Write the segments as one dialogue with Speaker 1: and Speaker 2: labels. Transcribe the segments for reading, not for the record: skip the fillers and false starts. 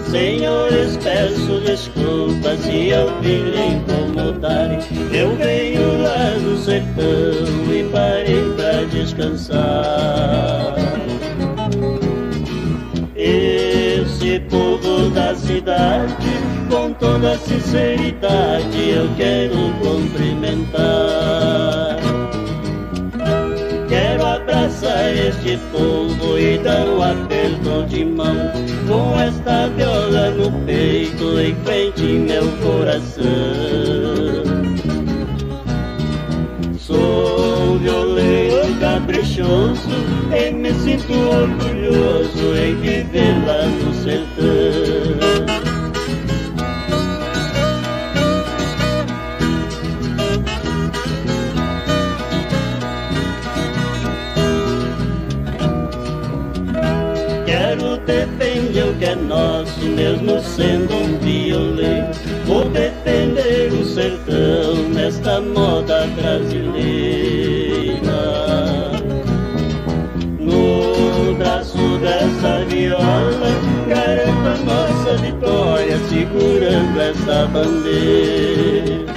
Speaker 1: Senhores, peço desculpas se eu vim lhe incomodar. Eu venho lá do sertão e parei pra descansar. Esse povo da cidade, com toda sinceridade, eu quero cumprimentar. Quero abraçar este povo e dar um aperto de mão, com esta viola no peito em frente meu coração. Sou violeiro caprichoso e me sinto orgulhoso em viver lá no sertão. Quero defender o que é nosso, mesmo sendo um violeiro. Vou defender o sertão nesta moda brasileira. No braço dessa viola, garanto a nossa vitória, segurando essa bandeira.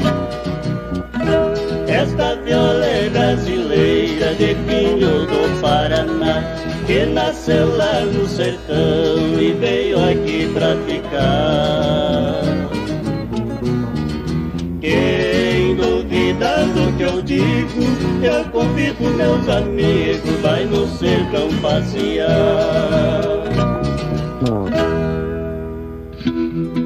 Speaker 1: Esta viola é brasileira, de Pinho do Paraná, que nasceu lá no sertão e veio aqui pra ficar. Quem duvida do que eu digo, eu convido meus amigos, vai no sertão passear.